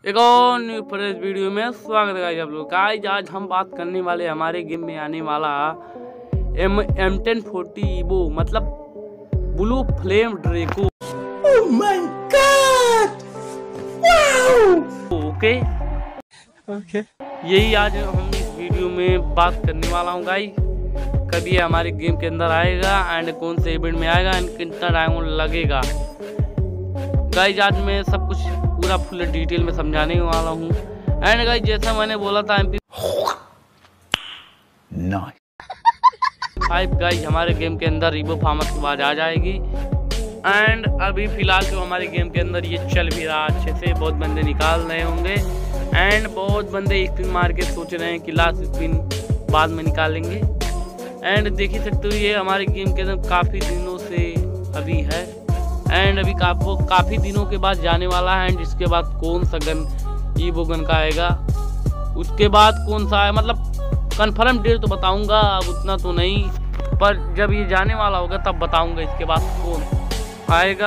एक और new fresh video में स्वागत है आप लोग। आज हम बात करने वाले हमारे गेम में आने वाला M1040 EVO मतलब blue flame Draco. Oh my God! Wow! Okay यही आज हम इस वीडियो में बात करने वाला हूँ गाइस। कभी हमारे गेम के अंदर आएगा एंड कौन से इवेंट में आएगा एंड कितना डायमंड लगेगा गाइस। आज मैं सब कुछ पूरा फुल डिटेल में समझाने वाला हूँ। एंड गाइस जैसा मैंने बोला था MP5 गाइस हमारे गेम के अंदर ईवो फार्मर्स की आवाज आ जाएगी। एंड अभी फिलहाल जो हमारे गेम के अंदर ये चल भी रहा अच्छे से, बहुत बंदे निकाल रहे होंगे एंड बहुत बंदे स्पिन मार के सोच रहे हैं कि लास्ट स्पिन बाद में निकालेंगे। एंड देख ही सकते हो ये हमारे गेम के अंदर काफ़ी दिनों से अभी है एंड अभी वो काफ़ी दिनों के बाद जाने वाला है। एंड इसके बाद कौन सा गन ईवो गन का आएगा, उसके बाद कौन सा है मतलब कंफर्म डेट तो बताऊंगा, अब उतना तो नहीं, पर जब ये जाने वाला होगा तब बताऊंगा इसके बाद कौन आएगा।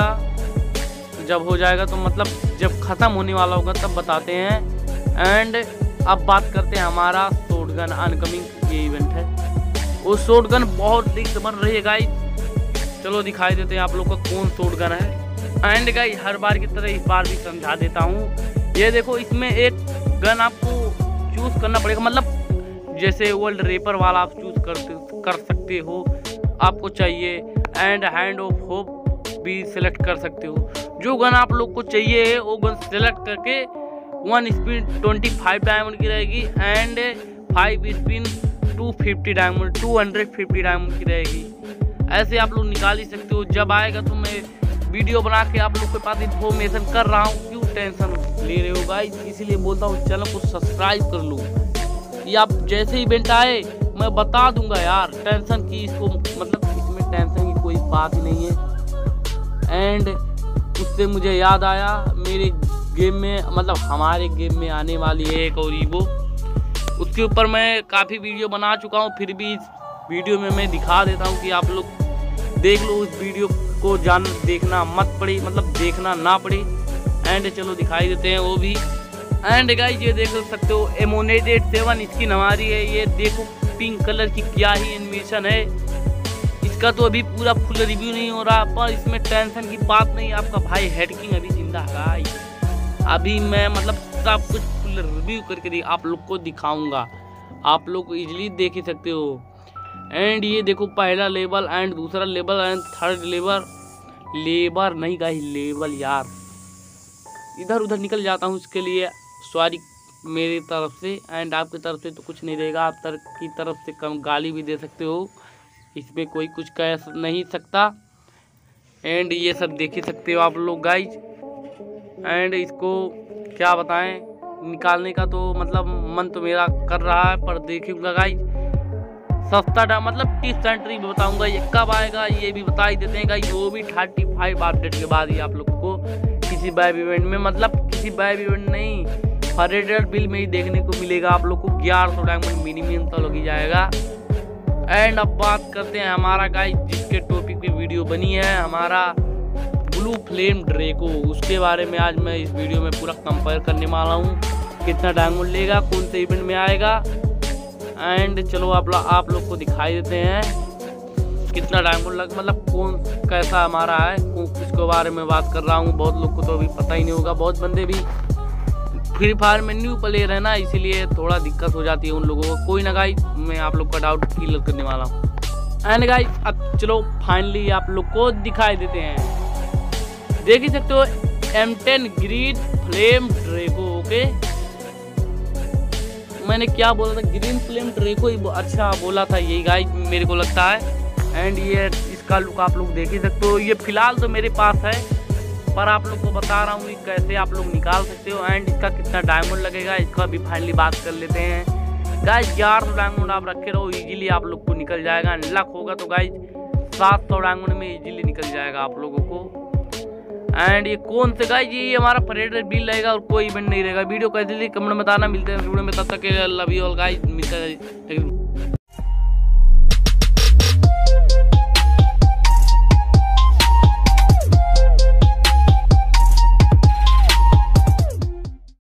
जब हो जाएगा तो मतलब जब ख़त्म होने वाला होगा तब बताते हैं। एंड अब बात करते हैं हमारा शॉटगन अनकमिंग ये इवेंट है। वो शॉटगन बहुत लीक बन रही है गाइस, चलो दिखाई देते हैं आप लोग को कौन शॉटगन है। एंड गाइस हर बार की तरह इस बार भी समझा देता हूँ। ये देखो इसमें एक गन आपको चूज़ करना पड़ेगा, मतलब जैसे वर्ल्ड रेपर वाला आप चूज़ कर सकते हो आपको चाहिए। एंड हैंड ऑफ होप भी सिलेक्ट कर सकते हो। जो गन आप लोग को चाहिए वो गन सिलेक्ट करके 1 स्पिन 25 डायमंड की रहेगी एंड 5 स्पिन 250 डायमंड 250 डायमंड की रहेगी। ऐसे आप लोग निकाल ही सकते हो। जब आएगा तो मैं वीडियो बना के आप लोग के पास इन्फॉर्मेशन कर रहा हूँ, क्यों टेंशन ले रहे हो गाइस, इसीलिए बोलता हूँ चैनल को सब्सक्राइब कर लो। ये आप जैसे इवेंट आए मैं बता दूंगा यार, टेंशन की इसको मतलब इसमें टेंशन की कोई बात ही नहीं है। एंड उससे मुझे याद आया मेरे गेम में मतलब हमारे गेम में आने वाली है एक और ईवो, उसके ऊपर मैं काफ़ी वीडियो बना चुका हूँ, फिर भी इस वीडियो में मैं दिखा देता हूँ कि आप लोग देख लो, उस वीडियो को देखना मत पड़े, मतलब देखना ना पड़े। एंड चलो दिखाई देते हैं वो भी। एंड गाइस ये देख सकते हो M187 इसकी हमारी है। ये देखो पिंक कलर की क्या ही एनिमेशन है। इसका तो अभी पूरा फुल रिव्यू नहीं हो रहा, पर इसमें टेंशन की बात नहीं। आपका भाई हेडकिंग अभी जिंदा है, अभी मैं मतलब सब कुछ फुल रिव्यू करके आप लोग को दिखाऊंगा, आप लोग इजीली देख ही सकते हो। एंड ये देखो पहला लेवल एंड दूसरा लेवल एंड थर्ड लेवल नहीं गाइस लेवल यार, इधर उधर निकल जाता हूँ, इसके लिए सॉरी मेरी तरफ से। एंड आपकी तरफ से तो कुछ नहीं रहेगा, आप की तरफ से कम गाली भी दे सकते हो, इसमें कोई कुछ कह नहीं सकता। एंड ये सब देख ही सकते हो आप लोग गाइज। एंड इसको क्या बताएं, निकालने का तो मतलब मन तो मेरा कर रहा है, पर देखूंगा गाइज। सस्ता मतलब 30 सेंट्री भी बताऊंगा, ये कब आएगा ये भी बता ही देते हैं गाइज, वो भी 35 अपडेट के बाद ही आप लोग को किसी बाइव इवेंट में, मतलब किसी बाइव इवेंट नहीं फरेडर बिल में ही देखने को मिलेगा आप लोग को। 1100 डायमंड मिनिमम तो लग ही जाएगा। एंड अब बात करते हैं हमारा गाइज जिसके टॉपिक पे वीडियो बनी है, हमारा ब्लू फ्लेम ड्रैको, उसके बारे में आज मैं इस वीडियो में पूरा कंपेयर करने वाला हूँ, कितना डायमंड लेगा, कौन से इवेंट में आएगा। एंड चलो आप लोग को दिखाई देते हैं कितना डायमंड लग मतलब कौन कैसा हमारा है, इसके बारे में बात कर रहा हूँ। बहुत लोग को तो अभी पता ही नहीं होगा, बहुत बंदे भी फ्री फायर में न्यू प्लेयर है ना, इसीलिए थोड़ा दिक्कत हो जाती है उन लोगों को। कोई ना गाइस, मैं आप लोग का डाउट क्लियर करने वाला हूँ। एंड गाइस अब चलो फाइनली आप लोग को दिखाई देते हैं, देख ही सकते हो M10 green flame Draco. Okay मैंने क्या बोला था, ग्रीन फ्लेम ड्रैको ही अच्छा बोला था यही गाइस मेरे को लगता है। एंड ये इसका लुक आप लोग देख ही सकते हो। ये फिलहाल तो मेरे पास है, पर आप लोग को बता रहा हूँ कैसे आप लोग निकाल सकते हो एंड इसका कितना डायमंड लगेगा, इसका भी फाइनली बात कर लेते हैं गाइस। 1100 डायमंड आप रखे रहो, इजीली आप लोग को निकल जाएगा। लक होगा तो गाइस 700 डायमंड में इजीली निकल जाएगा आप लोगों को। एंड ये कौन से गाइस, ये हमारा परेडर बिल रहेगा और कोई इवेंट नहीं रहेगा। वीडियो कैसे कमेंट में बताना, मिलते हैं वीडियो में, तब तक लव यू ऑल गाइस, मिलते हैं।